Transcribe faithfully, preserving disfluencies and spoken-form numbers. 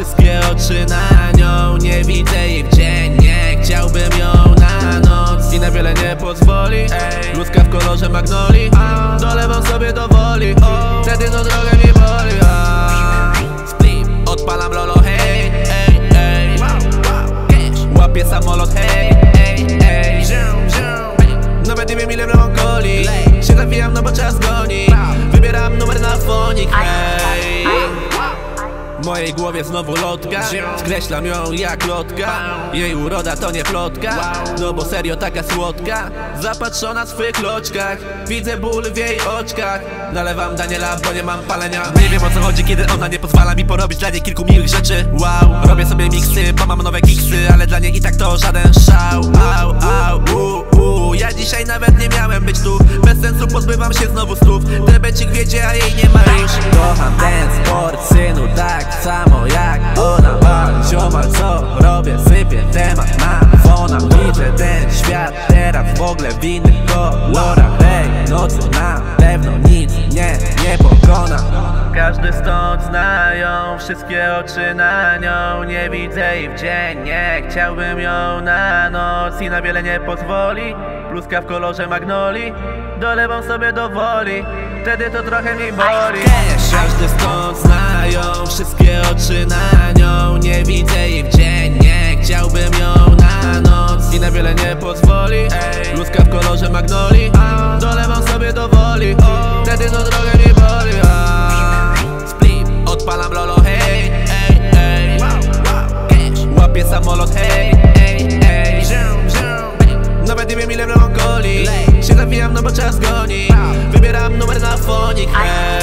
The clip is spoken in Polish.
wszystkie oczy na nią. Nie widzę jej w dzień, nie chciałbym ją na noc i na wiele nie pozwoli. Bluzka w kolorze magnolii, dolewam sobie do woli, wtedy to trochę mi boli. Split, odpalam lolo, hej, hej, hej. Łapię samolot, hej, hej, hej. Nawet nie wiem ile mam coli. Się nawijam, no bo czas goni. Wybieram numer na fonik, hej. W mojej głowie znowu lotka, skreślam ją jak lotka. Jej uroda to nie plotka, no bo serio taka słodka. Zapatrzona w swych loczkach, widzę ból w jej oczkach. Nalewam Daniela, bo nie mam palenia. Nie wiem o co chodzi, kiedy ona nie pozwala mi porobić dla niej kilku miłych rzeczy. Wow, robię sobie miksy, bo mam nowe kiksy, ale dla niej i tak to żaden szał. Au, au, u, u. Ja dzisiaj nawet nie miałem być tu. Bez sensu pozbywam się znowu słów. Debecik wiecie, a jej nie ma już. Kocham ten sport, synu, tak samo jak ona. Bal, ziomal, co robię, sypię temat na fona. Widzę ten świat teraz w ogóle w innych kolorach. Tej nocy na pewno nic mnie nie pokona. Każdy stąd znają, wszystkie oczy na nią. Nie widzę jej w dzień, nie chciałbym ją na noc i na wiele nie pozwoli. Bluzka w kolorze magnolii, dolewam sobie do woli, wtedy to trochę mi boli. Każdy stąd znają, wszystkie oczy na nią. Nie widzę jej w dzień, nie chciałbym ją na noc i na wiele nie pozwoli. Bluzka w kolorze magnolii, dolewam sobie do woli, wtedy to trochę mi boli. Split, odpalam lolo, hej, hej, hej. Łapię samolot, hej, hej, hej. Nawet nie wiem ile mam coli. Się nawijam, no bo czas goni. Wybieram numer na fonik, hej.